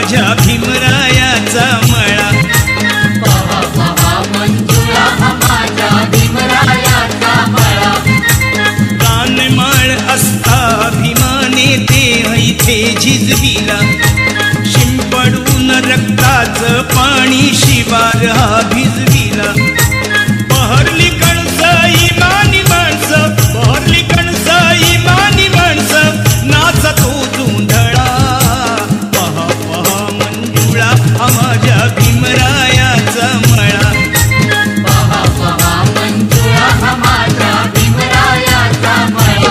माझ्या भीमरायाचा मळा. पहा पहा मंजुळा हा माझ्या भीमरायाचा मळा. रानमाळ असता भीमाने ते इथे झिजविला. शिंपडून रक्ताचं पाणी शिवार हा भिजविला. बहरली कणस इमानी माणसं, बहरली कणस इमानी माणसं, नाचतो धुंधळा. पहा पहा मंजुळा हा माझ्या भीमरायाचा मळा. पहा पहा मंजुळा हा माझ्या भीमरायाचा मळा.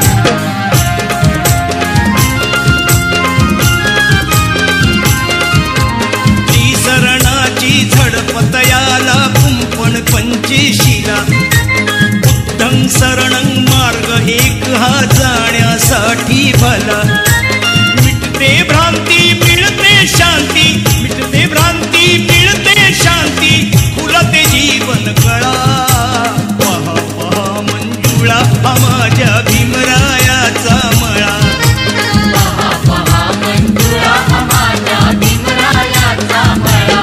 त्रिसरणाची झडपत याला कुंपण पंचेशीला. बुद्धं शरणं मार्ग एक हा जाण्यासाठी भला. मिटते भ्रांती मिळते शांती, मिटते भ्रांती मिळते शांती, खुलते जीवन कळा. पहा पहा मंजुळा हा माझ्या भीमरायाचा मळा. पहा पहा मंजुळा हा माझ्या भीमरायाचा मळा.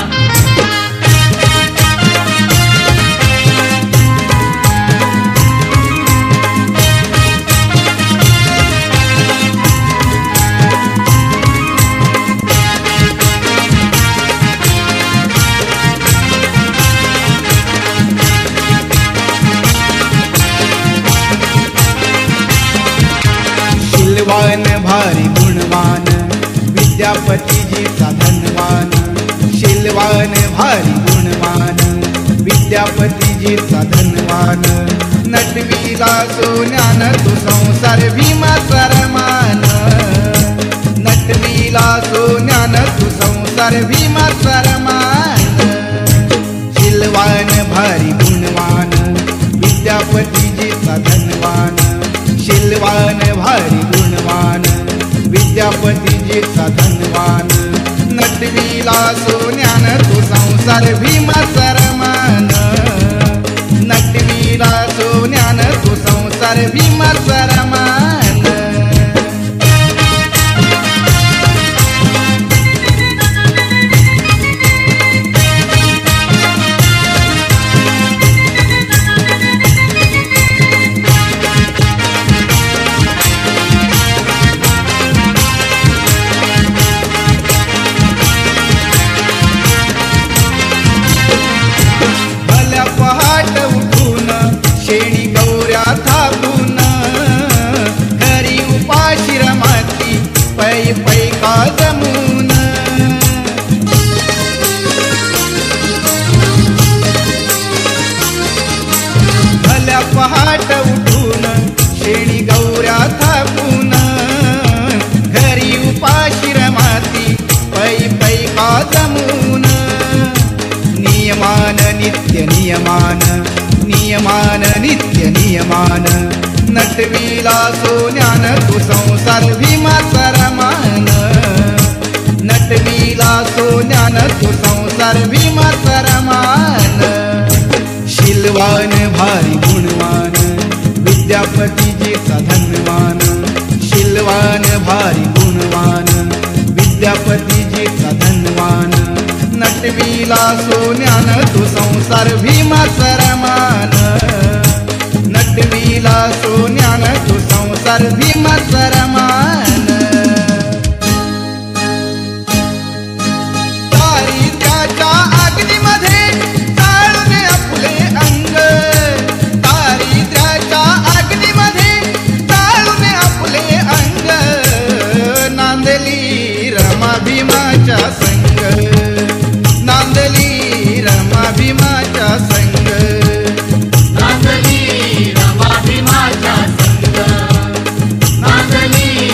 शीलवान भारी गुणवान विद्यापतीजीचा धनवान. शीलवान भारी गुणवान विद्यापतीजीचा धनवान. नटविला सोन्यान तू संसार भीमाचा रमान. नटविला सोन्यान तू संसार भीमाचा रमान. शीलवान भारी गुणवान विद्यापतीजीचा धनवान. शीलवान भारी गुणवान विद्यापतीजीचा धनवान. नटविला सोन्यान तू संसार भीमाचा रमान. नटविला सोन्यान तू संसार भीमाचा रमान. भल्या पहाट उठून शेणी गौऱ्या थापून, घरी उपाशी रमाती पै पै का जमून. भल्या पहाट उठून शेणी गौऱ्या थापून, घरी उपाशी रमाती पै पै का जमून. नियमान नित्य नियमान, नियमान नित्य नियमान. नटविला सोन्यान तू संसार भीमाचा रमान. नटविला सोन्यान तू संसार भीमाचा रमान. शीलवान भारी गुणवान विद्यापतीजीचा धनवान. शीलवान भारी गुणवान विद्यापतीजीचा धनवान. नटविला सोन्यान तू संसार भीमाचा रमान. नटविला सोन्यान तू संसार भीमाचा रमान. दारिद्र्याच्या अग्नीमध्ये जाळून आपले अंग. दारिद्र्याच्या अग्नीमध्ये जाळून आपले अंग. नांदली रमा भीमाच्या संग. नांदली रमा भीमाच्या संग. नांदली रमा भीमाच्या संग. नांदली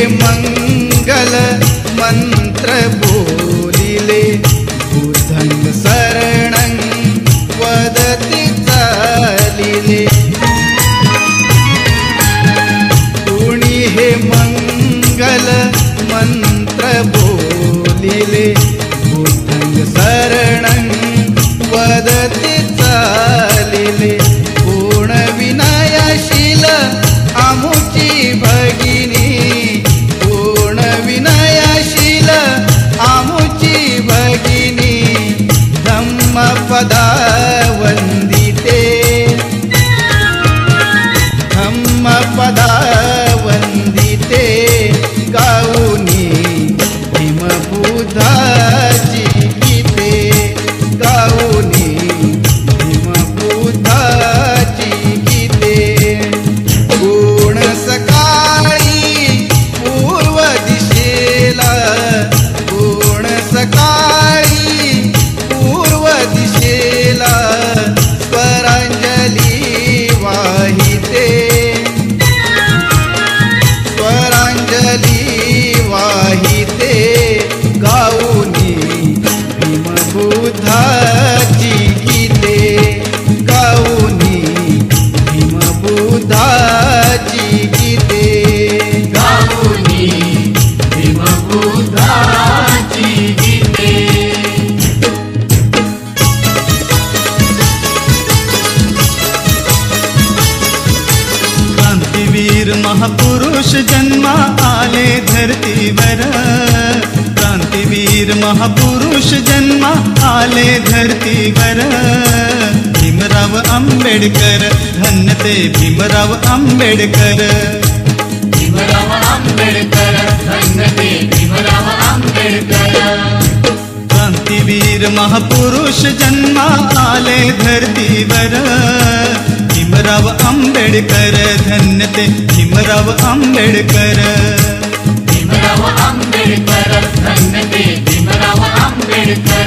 मंगल मंत्र बोलिले बुद्धं शरणं वदति चालिले कुणी हे मंगल मंत्र बोलिले बुद्धं शरणं वदति चालिले पूर्ण विनयशील आमुची भगिनी पूर्ण विनयशील आमुची भगिनी धम्मपदा वंदिते धम्मपदा वंदिते गाऊनी भीमबुद्धाची गीते गाऊनी भीमबुद्धाची गीते गुण सकाळी पूर्व दिशेला गुण सकाळी पूर्व दिशेला स्वरांजली वाहिते स्वरांजली वाहिते गाऊनी भीमबुद्धाची गीते गाऊनी भीमबुद्धाची गीते गाऊनी भीमबुद्धाची गीते क्रांतीवीर महापुरुष जन्मा आले धरतीवर क्रांतीवीर महापुरुष जन्मा आले धरतीवर भीमराव आंबेडकर धन्य ते भीमराव आंबेडकर भीमराव आंबेडकर धन्य ते भीमराव आंबेडकर क्रांतीवीर महापुरुष जन्मा आले धरतीवर भीमराव आंबेडकर धन्य ते भीमराव आंबेडकर भीमराव आंबेडकर धन्य ते भीमराव आंबेडकर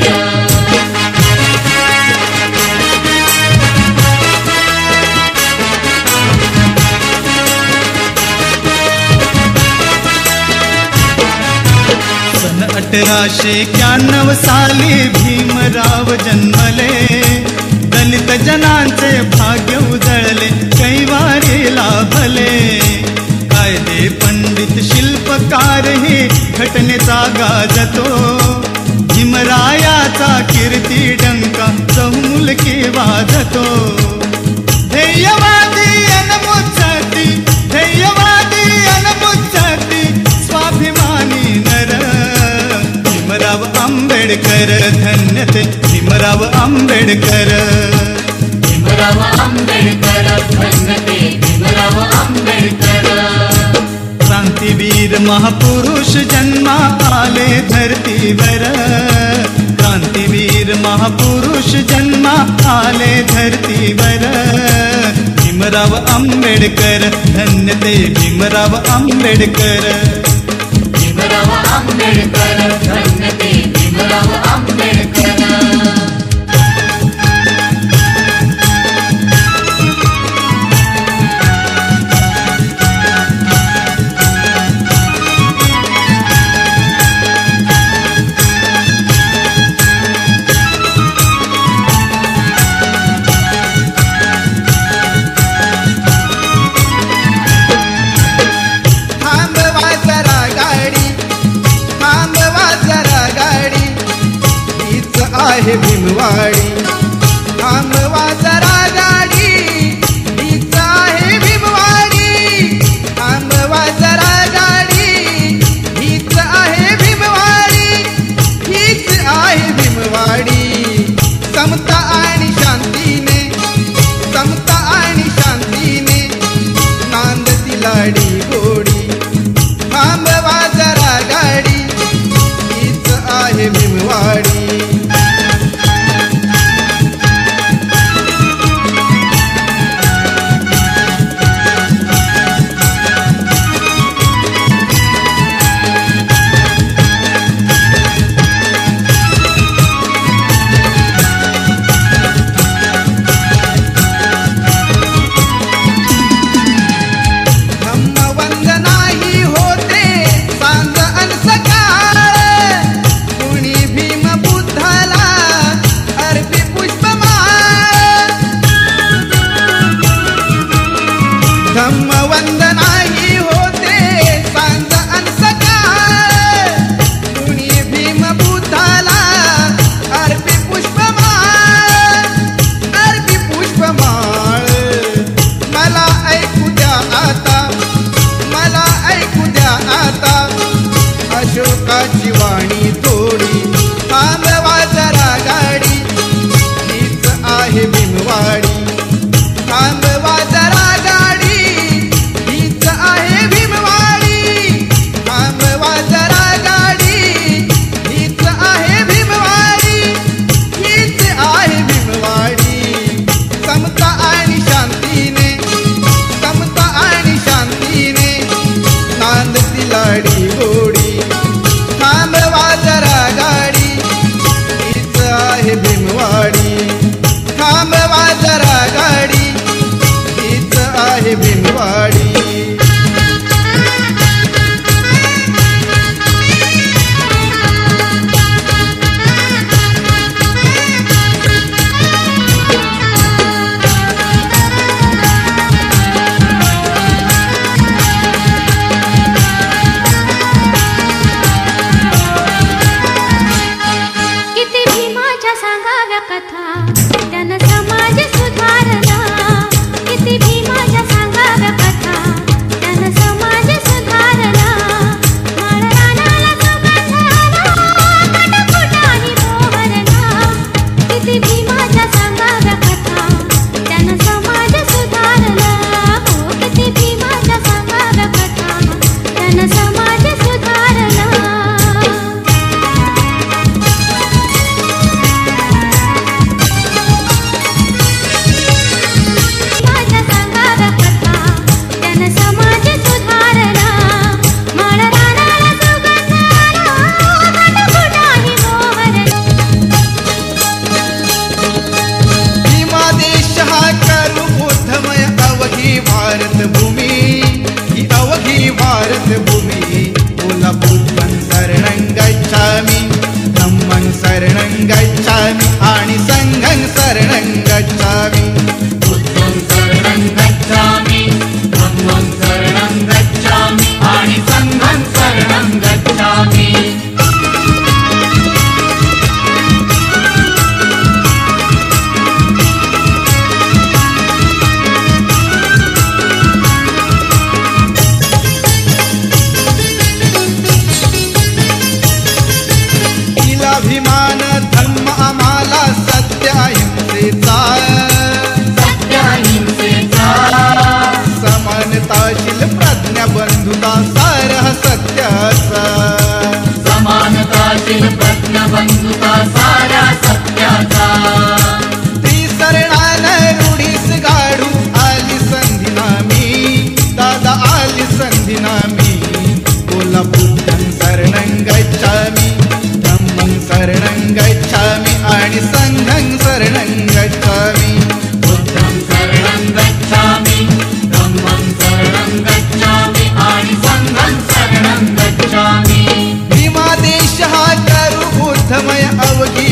सन 1891 साली भीमराव जन्मले दलित जनांचे भाग्य उजळले कैवारी लाभले कायदे पंडित शिल्पकार ही घटनेचा गाजतो भीमरायाचा कीर्ती डंका चहुमुलकी वाजतो ध्येयवादी अनमुच्चती ध्येयवादी अनमुच्चती स्वाभिमानी नर भीमराव आंबेडकर धन्य ते भीमराव आंबेडकर भीमराव आंबेडकर धन्य ते भीमराव आंबेडकर क्रांतीवीर महापुरुष जन्मा आले धरतीवर क्रांतीवीर महापुरुष जन्मा आले धरतीवर भीमराव आंबेडकर धन्य ते भीमराव आंबेडकर भीमराव आंबेडकर धन्य ते भीमराव आंबेडकर थांबवा जरा गाडी हीच आहे भीमवाडी थांबवा जरा गाडी हीच आहे भीमवाडी थांबवा जरा गाडी हीच आहे भीमवाडी हीच आहे भीमवाडी समता आणि शांतीने समता आणि शांतीने नांदती लाडी गोडी थांबवा जरा गाडी हीच आहे भीमवाडी नाही होते सांज अन सकाळ कुणी भीम बुद्धाला अर्पी पुष्पमाळ मला ऐकू द्या आता अशोकाची वाणी थोडी थांबवा जरा गाडी हीच आहे भीमवाडी थांबवा जरा गाडी हीच आहे भीमवाडी थांबवा जरा गाडी हीच आहे भीमवाडी हीच आहे भीमवाडी समता आणि शांतीने नांदती लाडी गोडी थांबवा जरा गाडी हीच आहे भीमवाडी थांबवा जरा गाडी हीच आहे भीमवाडी भारतभूमी बोला बुद्धं शरणं गच्छामि धम्मं शरणं गच्छामि आणि संघं शरणं गच्छामि बुद्धं शरणं गच्छामि धम्मं शरणं गच्छामि आणि संघं शरणं गच्छामि अभिमान धर्म आम्हाला सत्य अहिंसेचा समानताशील प्रज्ञा बंधुता सार सत्याचा समानताशील प्रज्ञा बंधुता सारा सत्याचा त्रिसरणान रूढीस गाडू आली संधी नामी दादा आली संधी नामी बोला बुद्धं शरणं गच्छामि शरणं गच्छामि आणि संघं शरणं गच्छामि बुद्धं शरणं गच्छामि धम्मं शरणं गच्छामि आणि संघं शरणं गच्छामि भीमा देश हा करू बुद्धमय अवघी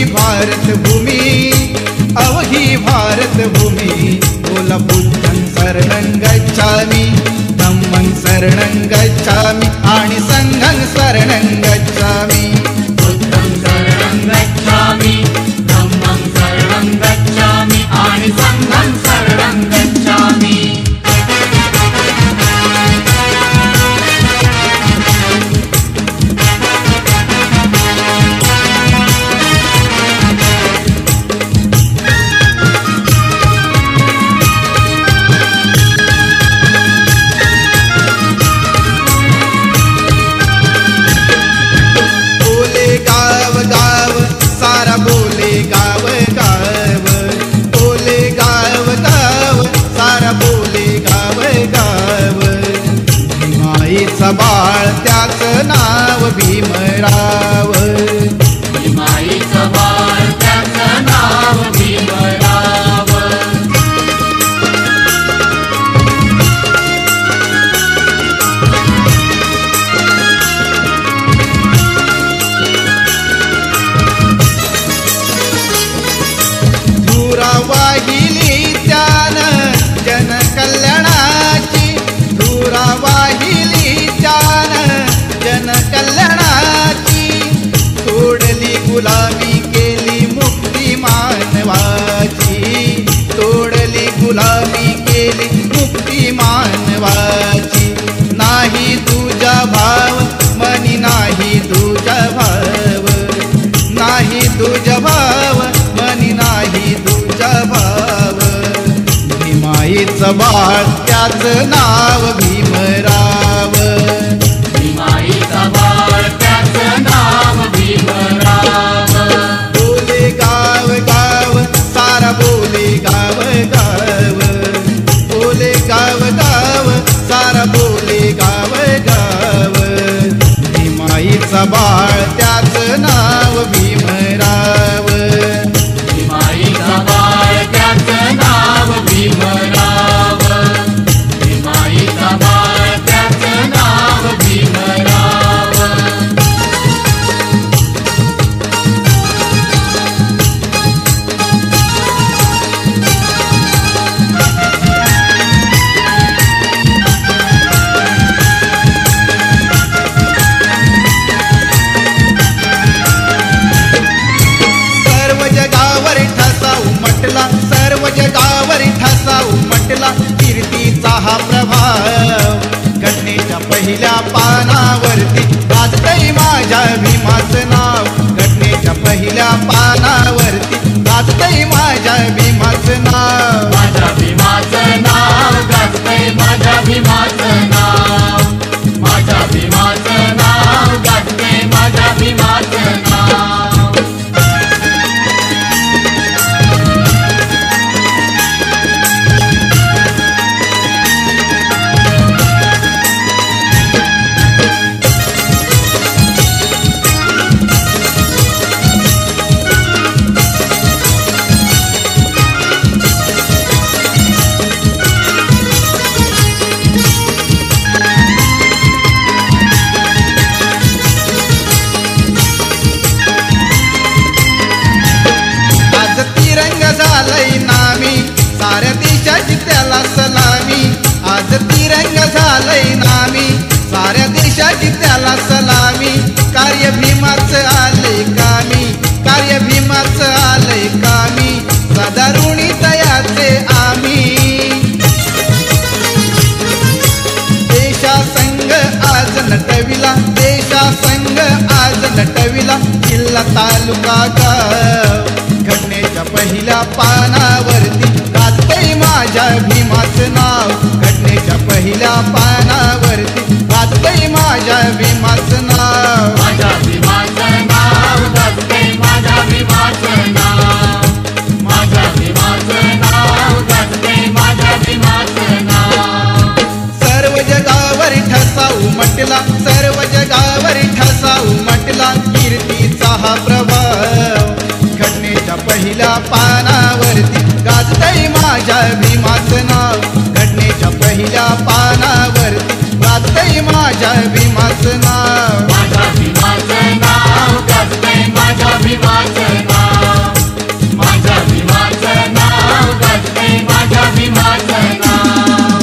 भारतभूमी बोला बुद्धं शरणं गच्छामि धम्मं शरणं गच्छामि आणि संघं शरणं गच्छामि गच्छामि धम्मं शरणं गच्छामि आणि संघं शरणं गच्छामि बाळ त्याचं नाव भीमराव भीमाईचं बाळ त्याचं नाव भीमराव धुरा वाहिली त्यानं जनकल्याणाची धुरा वाहिली त्यान जनकल्याणाची तोडली गुलामी केली मुक्ती मानवाची तोडली गुलामी केली मुक्ती मानवाची नाही तुझा भाव मनी नाही तुझा भाव नाही तुझा भाव मनी नाही तुझा भाव भीमाईचं बाळ त्याचं नाव भीमराव भीमाईचा बाळ त्याचं नाव भीमराव बोले गाव गाव सारा बोले गाव गाव बोले गाव गाव सारा बोले गाव गाव भीमाईचा बाळ त्याचं नाव भीमराव भीमाईचा बाळ त्याचं नाव भीमराव भीमाईचा बाळ त्याचं नाव भीमराव सर्व जगावर ठसा उमटला सर्व जगावर ठसा उमटला कीर्तीचा हा प्रभाव घटनेच्या पहिल्या पानावरती गाजतंय माझ्या भीमाचं नाव घटनेच्या पहिल्या पानावरती गाजतंय माझ्या भीमाचं नाव माझ्या भीमाचं नाव गाजतंय माझ्या भीमाचं नाव माझ्या भीमाचं नाव गाजतंय माझ्या भीमाचं नाव आज तिरंग झालंय नामी साऱ्या देशाची त्याला सलामी आज तिरंग झालंय नामी साऱ्या देशाची त्याला सलामी कार्य भीमाचं आलंय कामी कार्य भीमाचं आलंय कामी सदा ऋणी तयाचे आम्ही देशा संघ आज नटविला देशा संघ आज नटविला जिल्हा तालुका गाव घटनेच्या पहिल्या पानावरती गाजतंय माझ्या भीमाचं नाव घटनेच्या पहिल्या पानावरती गाजतंय माझ्या भीमाचं नाव माझ्या भीमाचं नाव गाजतंय माझ्या भीमाचं नाव माझ्या भीमाचं नाव गाजतंय माझ्या भीमाचं नाव सर्व जगावर ठसा उमटला सर्व जगावर ठसा उमटला कीर्तीचा हा प्रभाव घटनेच्या पहिल्या पानावरती गाजतंय माझ्या भीमाचं नाव घटनेच्या पहिल्या पानावरती गाजतंय माझ्या भीमाचं नाव माझ्या भीमाचं नाव गाजतंय माझ्या भीमाचं नाव माझ्या भीमाचं नाव गाजतंय माझ्या भीमाचं नाव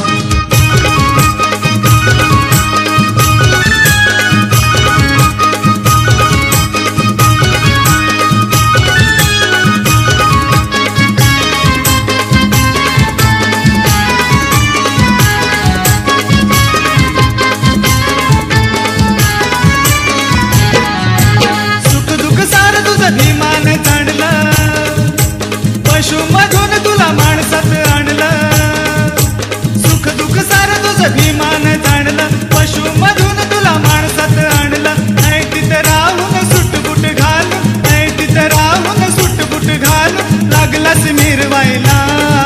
सुख दुःख सार तुझं भीमान जाणलं पशुमधून तुला माणसात आणलं सुख दुःख सार तुझं भीमान जाणलं पशुमधून तुला माणसात आणलं नाही तिथं राहून सुटबुट घाल नाही तिथं राहून सुटबुट घाल लागलास मिरवायला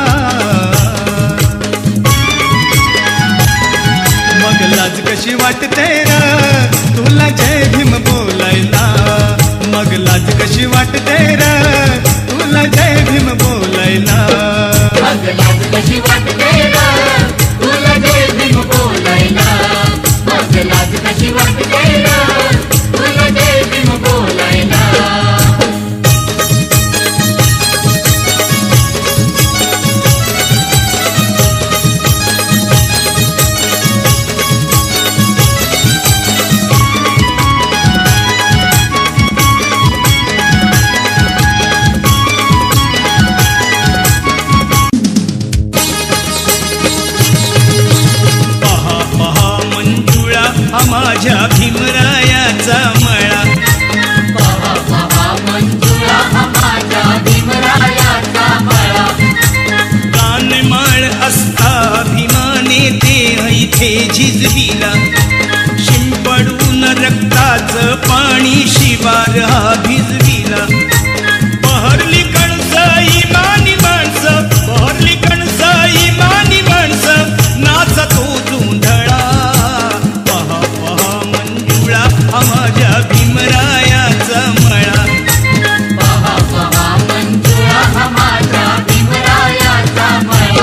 मग लाज कशी वाटते र तुला जय भीम बोलायला मग लाज कशी वाटते र तुला जय भीम बोलायला मग लाज कशी वाटते ग तुला जय भीम बोलायला मग लाज कशी वाटते ग तुला जय भीम बोलायला माझ्या भीमरायाचा मळा. पहा पहा मंजुळा हा माझ्या भीमरायाचा मळा. कानमाळ असता भीमाने ते इथे झिजविला. शिंपडून रक्ताचं पाणी शिवार हा भिजविला. बहरली कणस इमानी माणसं, बहरली कणस इमानी माणसं, नाचतो जोंधळा. पहा पहा मंजुळा हा माझ्या भीमरायाचा मळा. पहा पहा मंजुळा हा माझ्या भीमरायाचा मळा.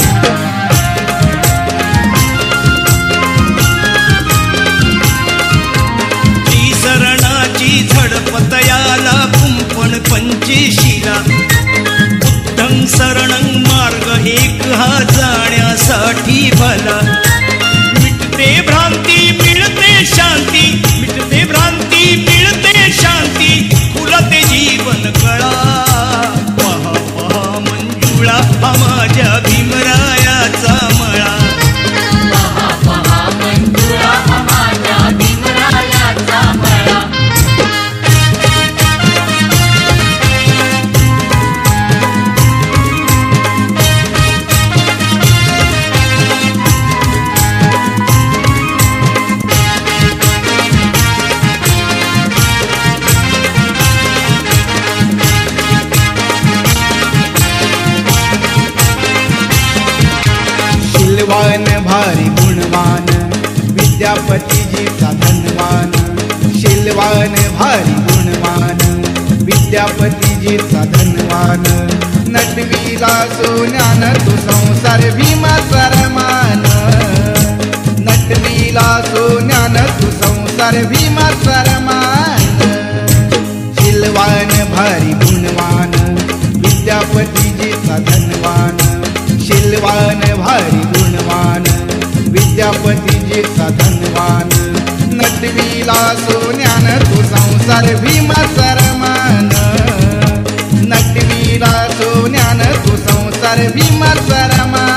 त्रिसरणाची झडपत याला कुंपण पंचेशीला. बुद्धं शरणं मार्ग एक हा जाण्यासाठी भला. मिटते भ्रांती मिळते शांती, मिटते भ्रांती मिळते शांती, खुलते जीवन कळा. पहा पहा मंजुळा हा माझ्या भीमरायाचा मळा. पहा पहा मंजुळा हा माझ्या भीमरायाचा मळा. शीलवान भारी गुणवान विद्यापतीजीचा धनवान. शीलवान भारी गुणवान विद्यापतीजीचा धनवान. नटविला सोन्यान तू संसार भीमाचा रमान. नटविला सोन्यान तू संसार भीमाचा रमान. शीलवान भारी गुणवान विद्यापतीजीचा धनवान. शीलवान भारी गुणवान विद्यापतीजीचा धनवान. नटविला सोन्यान तू संसार भीमाचा रमान. नटविला सोन्यान तू संसार भीमाचा रमान.